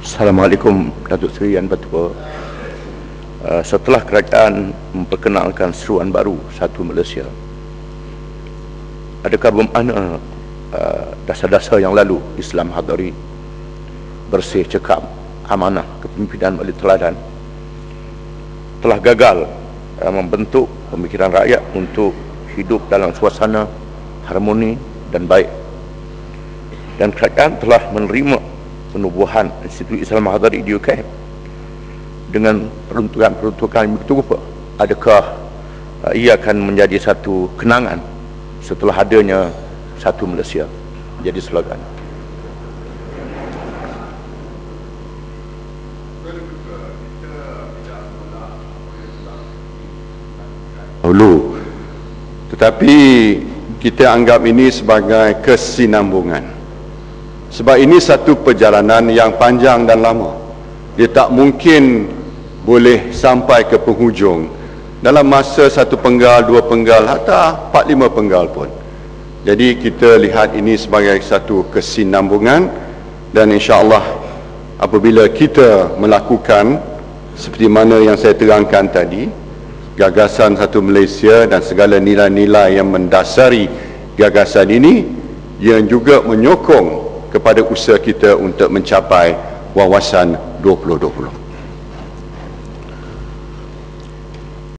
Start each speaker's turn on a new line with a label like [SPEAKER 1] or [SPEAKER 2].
[SPEAKER 1] Assalamualaikum Datuk Seri Yang Bertuah. Setelah kerajaan memperkenalkan seruan baru Satu Malaysia, adakah bermakna dasar-dasar yang lalu Islam Hadari, bersih, cekap, amanah, kepimpinan bagi teladan telah gagal membentuk pemikiran rakyat untuk hidup dalam suasana harmoni dan baik, dan kerajaan telah menerima penubuhan Institut Islam Hadari di UK dengan peruntukan yang begitu rupa? Adakah ia akan menjadi satu kenangan setelah adanya Satu Malaysia jadi slogan?
[SPEAKER 2] Dulu, tetapi kita anggap ini sebagai kesinambungan. Sebab ini satu perjalanan yang panjang dan lama. Dia tak mungkin boleh sampai ke penghujung dalam masa 1 penggal, 2 penggal, hatta 4-5 penggal pun. Jadi kita lihat ini sebagai satu kesinambungan, dan insya-Allah apabila kita melakukan seperti mana yang saya terangkan tadi, gagasan Satu Malaysia dan segala nilai-nilai yang mendasari gagasan ini, yang juga menyokong kepada usaha kita untuk mencapai wawasan 2020.